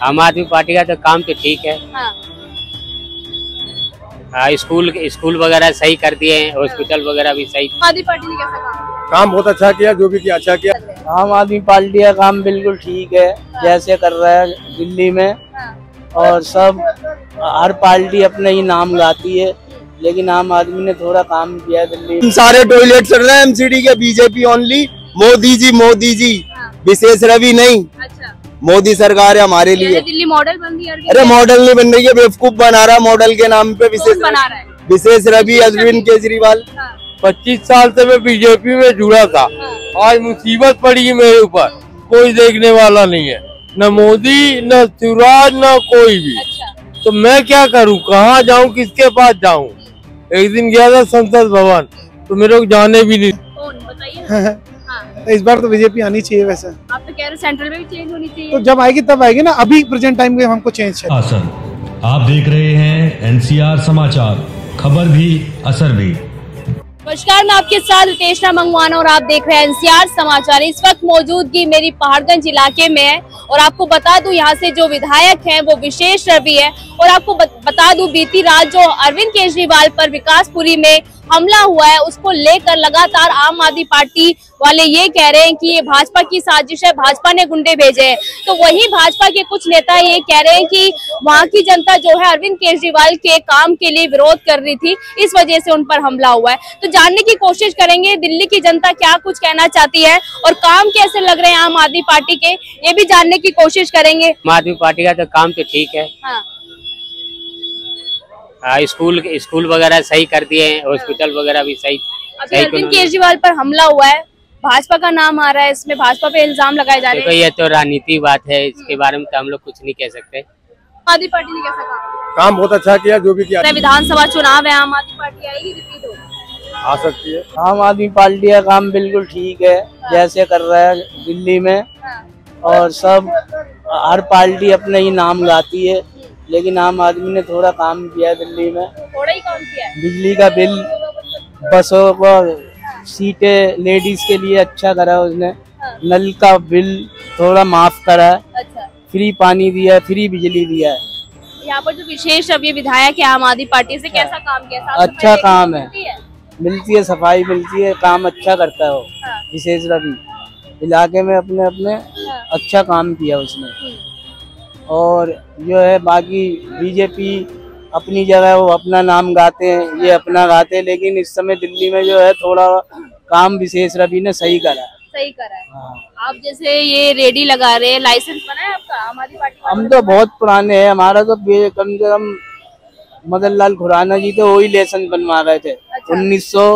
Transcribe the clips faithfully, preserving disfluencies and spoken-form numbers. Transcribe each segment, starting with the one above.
आम आदमी पार्टी का तो काम तो ठीक है। हाँ। हाँ, स्कूल स्कूल वगैरह सही कर दिए हैं, हॉस्पिटल वगैरह भी सही। आम आदमी पार्टी ने कैसा काम काम बहुत अच्छा किया, जो भी किया अच्छा किया। आम आदमी पार्टी का काम बिल्कुल ठीक है, जैसे कर रहा है दिल्ली में। और सब हर पार्टी अपने ही नाम गाती है, लेकिन आम आदमी ने थोड़ा काम किया है दिल्ली में। सारे टॉयलेट चल रहे हैं एमसीडी के, बीजेपी ओनली। मोदी जी मोदी जी, विशेष रवि नहीं। अच्छा, मोदी सरकार है हमारे लिए। दिल्ली मॉडल बन रही है। अरे मॉडल नहीं बन रही है, बेवकूफ बना रहा मॉडल के नाम पे। विशेष बना रहा है विशेष रवि, अरविंद केजरीवाल। पच्चीस साल से मैं बीजेपी में जुड़ा था, आज मुसीबत पड़ी है मेरे ऊपर, कोई देखने वाला नहीं है, न मोदी न शिवराज न कोई भी। अच्छा। तो मैं क्या करूं, कहाँ जाऊं, किसके पास जाऊं? एक दिन गया था संसद भवन, तो मेरे को जाने भी नहीं। कौन बताइए? इस बार तो बीजेपी आनी चाहिए। वैसे आप तो कह रहे सेंट्रल में भी चेंज होनी चाहिए। तो जब आएगी तब आएगी ना, अभी प्रेजेंट टाइम में हमको चेंज चाहिए। आप देख रहे हैं एनसीआर समाचार, खबर भी असर भी। नमस्कार, मैं आपके साथ रितेशना मंगवाना और आप देख रहे हैं एनसीआर समाचार। इस वक्त मौजूदगी मेरी पहाड़गंज इलाके में है और आपको बता दूं यहाँ से जो विधायक हैं वो विशेष रवि है। और आपको बता दूं बीती रात जो अरविंद केजरीवाल पर विकासपुरी में हमला हुआ है, उसको लेकर लगातार आम आदमी पार्टी वाले ये कह रहे हैं कि ये भाजपा की साजिश है, भाजपा ने गुंडे भेजे हैं। तो वही भाजपा के कुछ नेता ये कह रहे हैं कि वहाँ की जनता जो है अरविंद केजरीवाल के काम के लिए विरोध कर रही थी, इस वजह से उन पर हमला हुआ है। तो जानने की कोशिश करेंगे दिल्ली की जनता क्या कुछ कहना चाहती है और काम कैसे लग रहे हैं आम आदमी पार्टी के, ये भी जानने की कोशिश करेंगे। आम आदमी पार्टी का तो काम तो ठीक है। हाँ। हाँ, स्कूल स्कूल वगैरह सही कर दिए हैं, हॉस्पिटल वगैरह भी सही। अभी अरविंद केजरीवाल पर हमला हुआ है, भाजपा का नाम आ रहा है, इसमें भाजपा पे इल्जाम लगाए जा रहे हैं। ये तो राजनीति बात है, इसके बारे में तो हम लोग कुछ नहीं कह सकते। आम आदमी पार्टी ने कैसा काम काम बहुत अच्छा किया, जो भी किया। विधानसभा चुनाव है, आम आदमी पार्टी आएगी, रिपीट होगी? आ सकती है। आम आदमी पार्टी का काम बिल्कुल ठीक है, जैसे कर रहा है दिल्ली में। और सब हर पार्टी अपने ही नाम गाती है, लेकिन आम आदमी ने थोड़ा काम किया है दिल्ली में। थोड़ा ही काम किया है। बिजली का बिल, बसों पर सीटें लेडीज के लिए अच्छा करा उसने। नल का बिल थोड़ा माफ करा है। अच्छा। फ्री पानी दिया है, फ्री बिजली दिया है। यहाँ पर जो विशेष रवि विधायक है आम आदमी पार्टी से, कैसा काम किया? अच्छा काम है, मिलती है सफाई मिलती है, काम अच्छा करता है वो। विशेष रवि इलाके में अपने अपने अच्छा काम किया उसने। और जो है बाकी बीजेपी अपनी जगह वो अपना नाम गाते हैं, ये अपना गाते हैं, लेकिन इस समय दिल्ली में जो है थोड़ा काम विशेष रवि ने सही करा है। सही करा है। हाँ। आप जैसे ये रेडी लगा रहे हैं, लाइसेंस बना है आपका आम आदमी पार्टी? हम तो बहुत पुराने हैं, हमारा तो कम से कम मदन लाल खुराना जी तो वही लाइसेंस बनवा रहे थे। अच्छा। उन्नीस सौ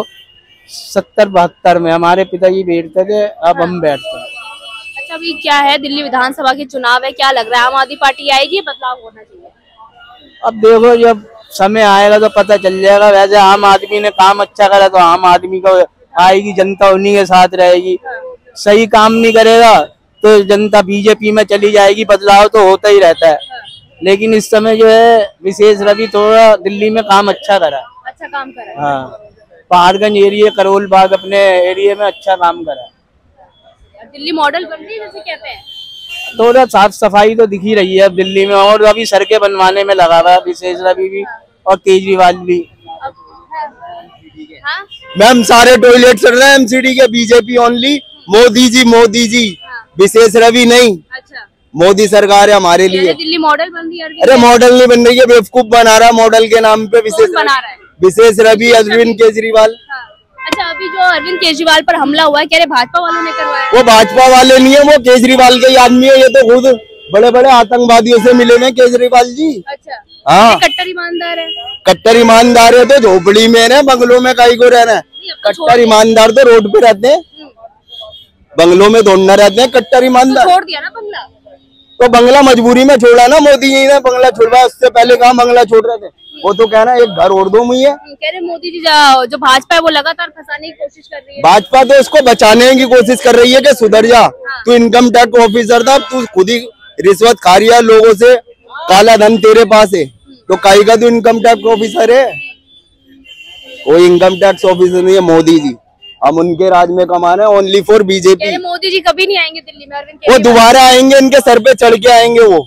सत्तर बहत्तर में हमारे पिताजी बैठते थे, अब हाँ। हम बैठते हैं। अच्छा, अभी क्या है, दिल्ली विधानसभा के चुनाव है, क्या लग रहा है आम आदमी पार्टी आएगी, बदलाव होना चाहिए? अब देखो जब समय आएगा तो पता चल जाएगा। वैसे आम आदमी ने काम अच्छा करा तो आम आदमी को आएगी, जनता उन्हीं के साथ रहेगी। सही काम नहीं करेगा तो जनता बीजेपी में चली जाएगी। बदलाव तो होता ही रहता है, लेकिन इस समय जो है विशेष रवि थोड़ा दिल्ली में काम अच्छा करा। अच्छा काम करा। हाँ, पहाड़गंज एरिया, करोल बाग अपने एरिया में अच्छा काम करा। दिल्ली मॉडल बन रही है जैसे कहते हैं। थोड़ा साफ सफाई तो दिखी रही है अब दिल्ली में, और अभी सड़कें बनवाने में लगा हुआ है विशेष रवि भी और केजरीवाल भी। हाँ? मैम सारे टॉयलेट चल रहे हैं एमसीडी के, बीजेपी ओनली। मोदी जी मोदी जी, विशेष रवि नहीं। अच्छा। मोदी सरकार है हमारे लिए। दिल्ली मॉडल बन रही है। अरे मॉडल नहीं बन रही है, बेवकूफ बना रहा मॉडल के नाम पे। विशेष बना रहा है विशेष रवि, अरविंद केजरीवाल। अच्छा, अभी जो अरविंद केजरीवाल पर हमला हुआ है, कह रहे भाजपा वालों ने करवाया? वो भाजपा वाले नहीं है, वो केजरीवाल के ही आदमी है। ये तो खुद बड़े बड़े आतंकवादियों से मिले हैं केजरीवाल जी। अच्छा। हाँ, कट्टर ईमानदार है। कट्टर ईमानदार है तो झोपड़ी में है, बंगलों में काई को रहना है। कट्टर ईमानदार तो रोड पे रहते हैं, बंगलों में दौड़ना रहते हैं। कट्टर ईमानदार छोड़ दिया ना बंगला, तो बंगला मजबूरी में छोड़ा ना मोदी जी ने। बंगला छोड़वा, उससे पहले कहाँ बंगला छोड़ रहे थे। वो तो कह रहा है एक घर और दो मुझे। कह रहे मोदी जी जो भाजपा है वो लगातार फंसाने की कोशिश कर रही है। भाजपा तो उसको बचाने की कोशिश कर रही है कि सुधर जा। हाँ। तू इनकम टैक्स ऑफिसर था, तू खुद ही रिश्वत खा रही है लोगों से, काला धन तेरे पास है, तो काई का तू इनकम टैक्स ऑफिसर है? वो इनकम टैक्स ऑफिसर नहीं है मोदी जी, हम उनके राज में कमा रहे हैं only for BJP. Modi ji कभी नहीं आएंगे दिल्ली में? अरविंद वो दोबारा आएंगे, इनके सर पे चढ़ के आएंगे वो। हाँ।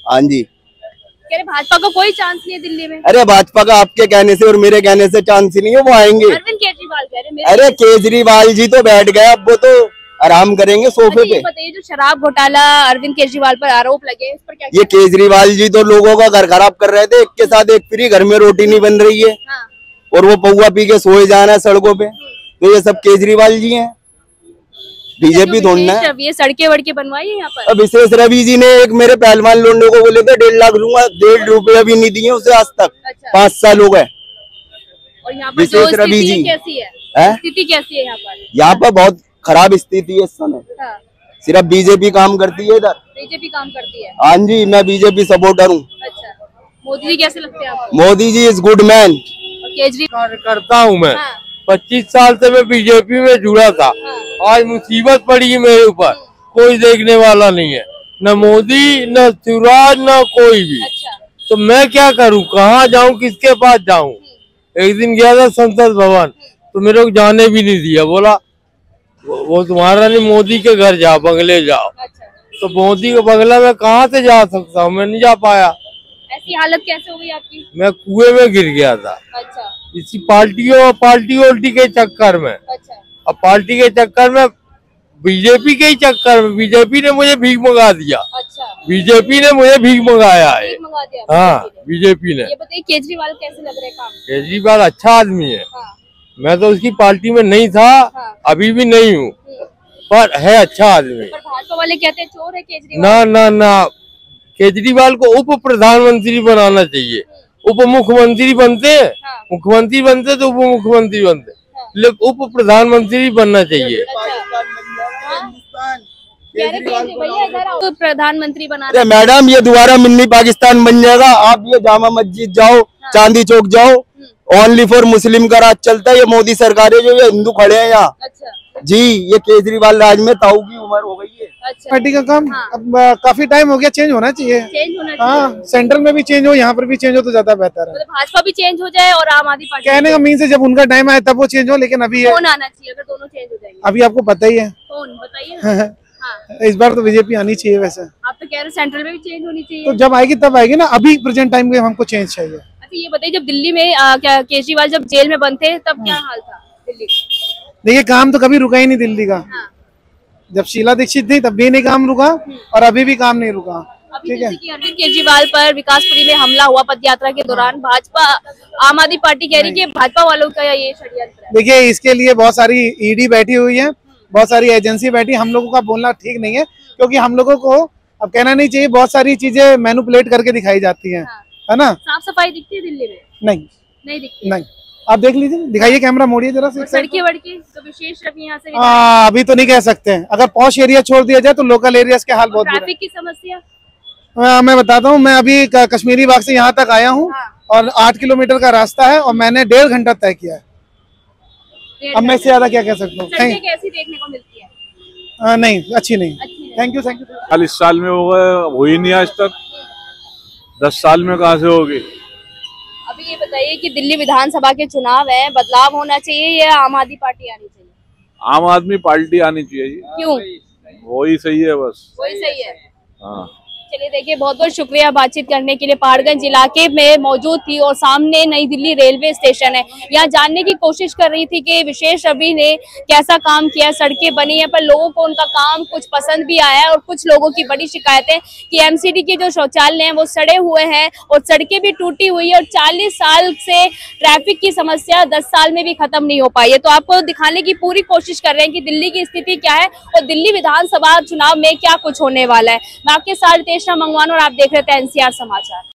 हाँ जी। कह रहे भाजपा को कोई चांस नहीं है दिल्ली में। अरे भाजपा का आपके कहने से और मेरे कहने से चांस ही नहीं है, वो आएंगे। अरविंद केजरीवाल कह रहे हैं। अरे केजरीवाल जी तो बैठ गए, अब वो तो आराम करेंगे सोफे पे। बताइए जो शराब घोटाला अरविंद केजरीवाल पर आरोप लगे, इस पर क्या? ये केजरीवाल जी तो लोगों का घर खराब कर रहे थे, एक के साथ एक फ्री, घर में रोटी नहीं बन रही है। हाँ। और वो पौवा पी के सोए जा रहे हैं सड़कों पे, तो ये सब केजरीवाल जी हैं। बीजेपी ढूंढना है। ये सड़कें वड़के बनवाई है यहाँ पर। अब विशेष रवि जी ने एक मेरे पहलवान लोंडे को बोले थे डेढ़ लाख दूंगा, डेढ़ रुपया भी नहीं दिए उसे आज तक। अच्छा। पाँच साल हो गए। और यहाँ पर जो स्थिति कैसी है? स्थिति कैसी है यहाँ पर? यहाँ पर बहुत खराब स्थिति है इस समय। हाँ। सिर्फ बीजेपी काम करती है इधर। बीजेपी काम करती है? हाँ जी, मैं बीजेपी सपोर्टर हूँ। अच्छा। मोदी जी कैसे लगते हैं आपको? Modi ji is good man. Kejriwal करता हूँ मैं। हाँ। पच्चीस साल से मैं बीजेपी में जुड़ा था। हाँ। आज मुसीबत पड़ी है मेरे ऊपर, कोई देखने वाला नहीं है, न मोदी न शिवराज न कोई भी। अच्छा। तो मैं क्या करूं, कहाँ जाऊं, किसके पास जाऊं? एक दिन गया था संसद भवन, तो मेरे को जाने भी नहीं दिया, बोला वो तुम्हारा नहीं, मोदी के घर जाओ, बंगले जाओ। अच्छा। तो मोदी के बंगला में कहाँ से जा सकता हूँ, मैं नहीं जा पाया। ऐसी हालत कैसे हो गई आपकी? मैं कुएं में गिर गया था। अच्छा। इसी पार्टियों पार्टी उल्टी के चक्कर में। अच्छा। अब पार्टी के चक्कर में, बीजेपी के ही चक्कर में, बीजेपी ने मुझे भीख मंगा दिया। अच्छा। बीजेपी ने मुझे भीख मंगाया है। मंगा दिया हाँ, बीजेपी ने। ये बताइए केजरीवाल कैसे लग रहे काम? केजरीवाल अच्छा आदमी है। हाँ। मैं तो उसकी पार्टी में नहीं था। हाँ। अभी भी नहीं हूँ, पर है अच्छा आदमी। पर भाजपा वाले कहते हैं चोर है केजरीवाल। ना ना ना, केजरीवाल को उप प्रधानमंत्री बनाना चाहिए। उप मुख्यमंत्री बनते हैं, हाँ। मुख्यमंत्री बनते तो उप मुख्यमंत्री बनते, हाँ। लेकिन उप प्रधानमंत्री बनना चाहिए। अच्छा। प्रधानमंत्री बना। अरे मैडम, ये दोबारा मिनी पाकिस्तान बन जाएगा। आप ये जामा मस्जिद जाओ, हाँ। चांदी चौक जाओ, ओनली फॉर मुस्लिम का राज चलता है। ये मोदी सरकार है, जो ये हिंदू खड़े हैं यहाँ। अच्छा। जी, ये केजरीवाल राज में ताऊ की उम्र हो गई है। अच्छा। पार्टी का काम हाँ। अब काफी टाइम हो गया, चेंज होना चाहिए। चेंज होना चाहिए। हाँ, सेंट्रल में भी चेंज हो, यहाँ पर भी चेंज हो तो ज्यादा बेहतर है। मतलब भाजपा भी चेंज हो जाए और आम आदमी पार्टी। कहने का मीन से जब उनका टाइम आए तब वो चेंज हो, लेकिन अभी कौन आना चाहिए अगर दोनों चेंज हो जाएंगे? अभी आपको पता ही है। कौन बताइए? हाँ। इस बार तो बीजेपी आनी चाहिए। वैसे आप तो कह रहे सेंट्रल में भी चेंज होनी चाहिए। तो जब आएगी तब आएगी ना, अभी प्रेजेंट टाइम में हमको चेंज चाहिए। अच्छा, ये बताइए जब दिल्ली में आ, क्या केजरीवाल जब जेल में बंद थे तब क्या हाल था दिल्ली का? देखिए, काम तो कभी रुका ही नहीं दिल्ली का। हाँ। जब शीला दीक्षित थी तब भी नहीं काम रुका, और अभी भी काम नहीं रुका। ठीक है। अरविंद केजरीवाल पर विकासपुरी में हमला हुआ पद यात्रा के दौरान, भाजपा आम आदमी पार्टी कह रही है भाजपा वालों का ये षड्यंत्र है। देखिए, इसके लिए बहुत सारी ईडी बैठी हुई है, बहुत सारी एजेंसी बैठी। हम लोगों का बोलना ठीक नहीं है, क्योंकि हम लोगों को अब कहना नहीं चाहिए। बहुत सारी चीजें मैनिपुलेट करके दिखाई जाती है, है ना? साफ सफाई दिखती है दिल्ली में? नहीं, नहीं दिखती। नहीं, आप देख लीजिए, दिखाइए, कैमरा मोड़िए जरा से। सड़के वड़के तो विशेष रवि यहाँ से आ, अभी तो नहीं कह सकते हैं। अगर पॉश एरिया छोड़ दिया जाए तो लोकल एरियाज के हाल बहुत। ट्रैफिक की समस्या आ, मैं बताता हूँ, मैं अभी कश्मीरी बाग से यहाँ तक आया हूँ। हाँ। और आठ किलोमीटर का रास्ता है और मैंने डेढ़ घंटा तय किया है। अब मैं इससे ज्यादा क्या कह सकता हूँ? कैसी देखने को मिलती है? आ, नहीं, अच्छी नहीं। Thank you, thank you. चालीस साल में हो गए, हो ही नहीं आज तक। दस साल में कहाँ से होगी? अभी ये बताइए कि दिल्ली विधानसभा के चुनाव है, बदलाव होना चाहिए या आम आदमी पार्टी आनी चाहिए? आम आदमी पार्टी आनी चाहिए जी। क्यों? वही सही है, बस वही सही है। हाँ। चलिए देखिए, बहुत बहुत शुक्रिया बातचीत करने के लिए। पहाड़गंज इलाके में मौजूद थी और सामने नई दिल्ली रेलवे स्टेशन है। यहाँ जानने की कोशिश कर रही थी कि विशेष रवि ने कैसा काम किया, सड़कें बनी है, पर लोगों को उनका काम कुछ पसंद भी आया है। और कुछ लोगों की बड़ी शिकायतें कि एमसीडी के जो शौचालय हैं वो सड़े हुए हैं और सड़कें भी टूटी हुई है, और चालीस साल से ट्रैफिक की समस्या दस साल में भी खत्म नहीं हो पाई है। तो आपको दिखाने की पूरी कोशिश कर रहे हैं कि दिल्ली की स्थिति क्या है और दिल्ली विधानसभा चुनाव में क्या कुछ होने वाला है। मैं आपके साथ कृष्णा मंगवान और आप देख रहे थे एनसीआर समाचार।